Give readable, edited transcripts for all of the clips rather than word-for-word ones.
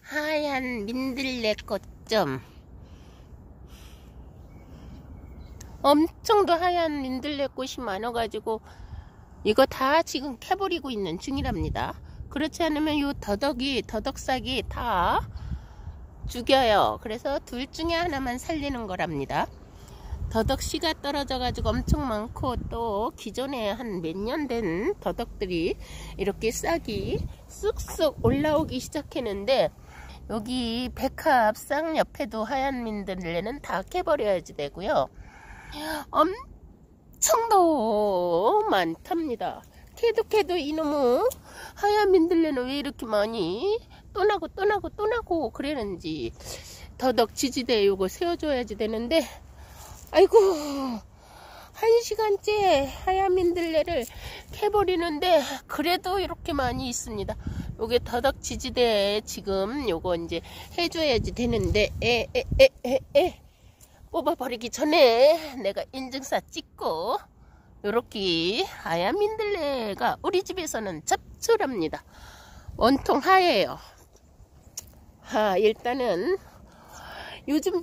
하얀 민들레 꽃점. 엄청도 하얀 민들레 꽃이 많아가지고 이거 다 지금 캐버리고 있는 중이랍니다. 그렇지 않으면 요 더덕싹이 다 죽여요. 그래서 둘 중에 하나만 살리는 거랍니다. 더덕씨가 떨어져 가지고 엄청 많고, 또 기존에 한 몇 년 된 더덕들이 이렇게 싹이 쑥쑥 올라오기 시작했는데, 여기 백합 옆에도 하얀 민들레는 다 캐버려야지 되고요. 엄청도 많답니다. 캐도 이놈의 하얀 민들레는 왜 이렇게 많이 또 나고 그러는지. 더덕 지지대 요거 세워줘야지 되는데, 아이고, 1시간째 하얀 민들레를 캐버리는데 그래도 이렇게 많이 있습니다. 요게 더덕 지지대 지금 요거 이제 해줘야지 되는데, 뽑아버리기 전에 내가 인증사 찍고, 요렇게 하얀 민들레가 우리 집에서는 잡초랍니다. 원통 하예요. 일단은 요즘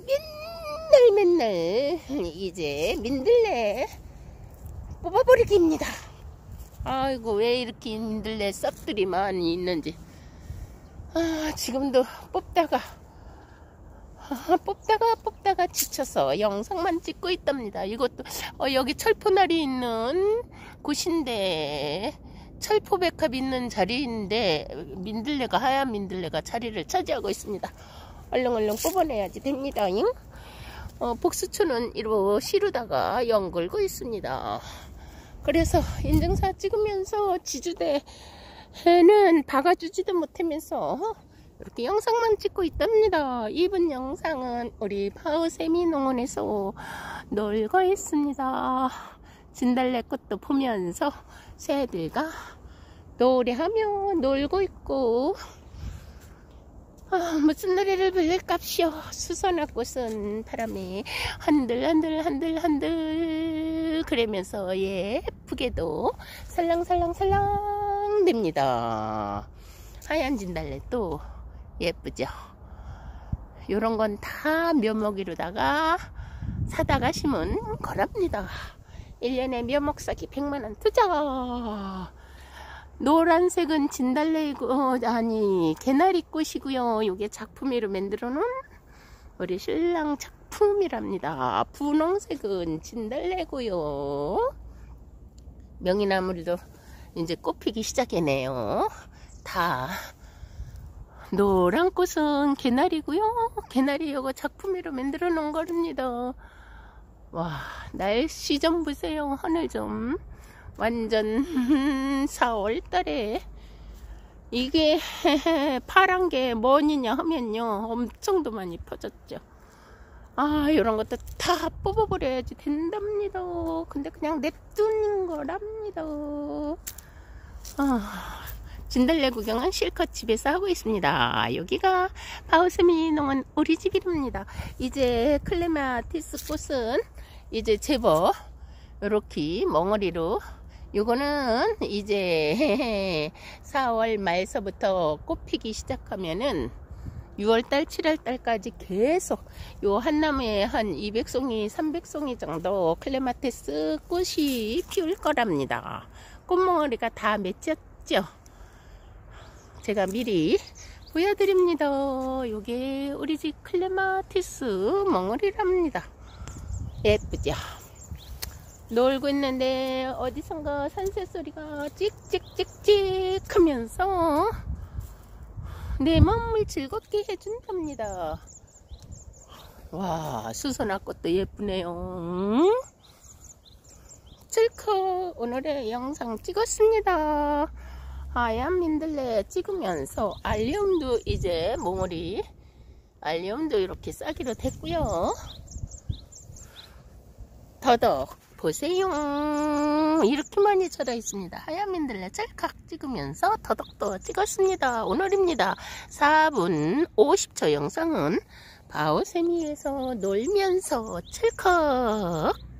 맨날 이제 민들레 뽑아버리기입니다. 아이고, 왜 이렇게 민들레 싹들이 많이 있는지. 지금도 뽑다가 지쳐서 영상만 찍고 있답니다. 이것도 여기 철포날이 있는 곳인데, 철포백합 있는 자리인데 민들레가, 하얀 민들레가 자리를 차지하고 있습니다. 얼른 뽑아내야지 됩니다. 복수초는 이로 시루다가 연걸고 있습니다. 그래서 인증사 찍으면서 지주대에는 박아주지도 못하면서 이렇게 영상만 찍고 있답니다. 이번 영상은 우리 파우세미 농원에서 놀고 있습니다. 진달래꽃도 보면서 새들과 노래하며 놀고 있고, 무슨 노래를 부를깝시오. 수선화꽃은 바람에 한들 그러면서 예쁘게도 살랑살랑 됩니다. 하얀 진달래도 예쁘죠. 요런 건 다 묘목이로다가 사다가 심은 거랍니다. 1년에 묘목사기 100만원 투자. 노란색은 진달래이고, 개나리꽃이고요. 요게 작품으로 만들어 놓은 우리 신랑 작품이랍니다. 분홍색은 진달래고요. 명이나물도 이제 꽃피기 시작했네요. 다. 노란 꽃은 개나리고요. 개나리 요거 작품으로 만들어 놓은 거랍니다. 와, 날씨 좀 보세요. 하늘 좀. 완전 4월달에 이게 파란 게 뭐냐 하면요, 엄청도 많이 퍼졌죠. 이런 것도 다 뽑아버려야지 된답니다. 근데 그냥 냅두는 거랍니다. 진달래 구경은 실컷 집에서 하고 있습니다. 여기가 파우세미 농원 우리 집이랍니다. 이제 클레마티스 꽃은 이제 제법 이렇게 멍어리로, 요거는 이제 4월 말서부터 꽃 피기 시작하면은 6월달 7월달까지 계속 요 한 나무에 한 200송이 300송이 정도 클레마티스 꽃이 피울 거랍니다. 꽃멍어리가 다 맺혔죠. 제가 미리 보여드립니다. 요게 우리 집 클레마티스 멍어리랍니다. 예쁘죠. 놀고 있는데 어디선가 산새소리가 찍찍찍찍 하면서 내 마음을 즐겁게 해준답니다. 와, 수선화꽃도 예쁘네요. 실컷 오늘의 영상 찍었습니다. 하얀 민들레 찍으면서 알리움도 이제 몽우리 알리움도 이렇게 싸기로 됐고요. 더덕 보세요. 이렇게 많이 자라 있습니다. 하얀 민들레 짤칵 찍으면서 더덕도 찍었습니다. 오늘입니다. 4분 50초 영상은 파우세미에서 놀면서 찰칵